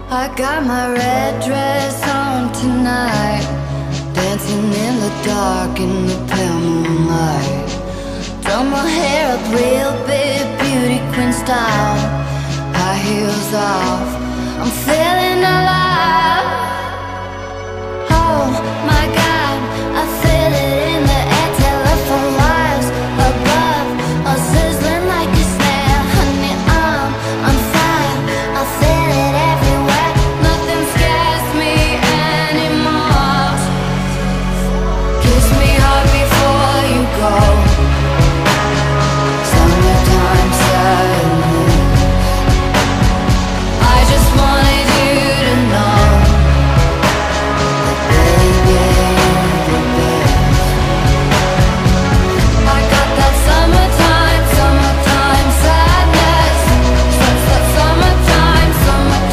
I got my red dress on tonight, dancing in the dark in the pale moonlight. Done my hair up real big, beauty queen style, high heels off. I'm feeling